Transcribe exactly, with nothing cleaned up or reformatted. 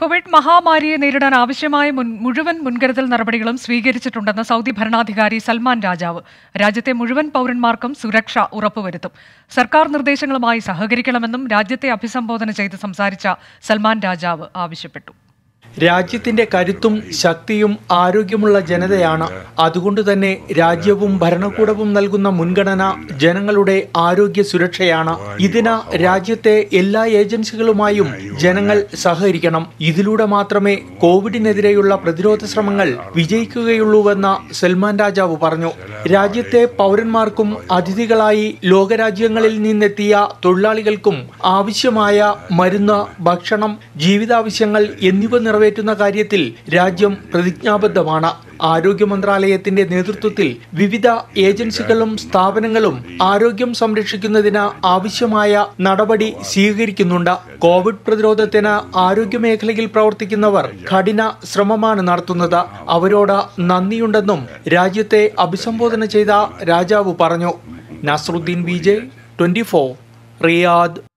Covid മഹാമാരിയെ നേരിടാൻ ആവശ്യമായ മുഴുവൻ മുൻകരുതൽ നടപടികളും സ്വീകരിച്ചിട്ടുണ്ടെന്ന് സൗദി ഭരണാധികാരി സൽമാൻ രാജാവ്. രാജ്യത്തെ മുഴുവൻ പൗരന്മാർക്കും സുരക്ഷ ഉറപ്പുവരുത്തും. സർക്കാർ നിർദ്ദേശങ്ങളുമായി സഹകരിക്കണമെന്നും രാജ്യത്തെ അഭിസംബോധന ചെയ്ത് സംസാരിച്ച സൽമാൻ രാജാവ് ആവശ്യപ്പെട്ടു. രാജ്യത്തിന്റെ കരുത്തും ശക്തിയും ആരോഗ്യമുള്ള ജനതയാണ്. അതുകൊണ്ട് തന്നെ രാജ്യവും ഭരണകൂടവും നൽകുന്ന മുൻഗണന ജനങ്ങളുടെ ആരോഗ്യ സുരക്ഷയാണ്. ഇതിന് രാജ്യത്തെ എല്ലാ ഏജൻസികളുമായും ജനങ്ങൾ സഹകരിക്കണം. ഇതിലൂടെ മാത്രമേ കോവിഡിനെതിരെയുള്ള പ്രതിരോധ ശ്രമങ്ങൾ വിജയിക്കുകയുള്ളൂവെന്ന് സൽമാൻ രാജാവ് പറഞ്ഞു. രാജ്യത്തെ പൗരന്മാർക്കും അതിഥികളായി ലോകരാജ്യങ്ങളിൽ നിന്നെത്തിയ തൊഴിലാളികൾക്കും ആവശ്യമായ മരുന്ന്, ഭക്ഷണം, ജീവിതാവശ്യങ്ങൾ എന്നിവ നിറവേറ്റുന്ന കാര്യത്തിൽ രാജ്യം പ്രതിജ്ഞാബദ്ധമാണ്. ആരോഗ്യ മന്ത്രാലയത്തിന്റെ നേതൃത്വത്തിൽ വിവിധ ഏജൻസികളും സ്ഥാപനങ്ങളും ആരോഗ്യം സംരക്ഷിക്കുന്നതിന് ആവശ്യമായ നടപടി സ്വീകരിക്കുന്നുണ്ട്. കോവിഡ് പ്രതിരോധത്തിന് ആരോഗ്യ മേഖലയിൽ പ്രവർത്തിക്കുന്നവർ കഠിന ശ്രമമാണ് നടത്തുന്നത്. അവരോട് നന്ദിയുണ്ടെന്നും രാജ്യത്തെ അഭിസംബോധന ചെയ്ത രാജാവ് പറഞ്ഞു. Nasruddin Vijay, twenty four, Riyadh.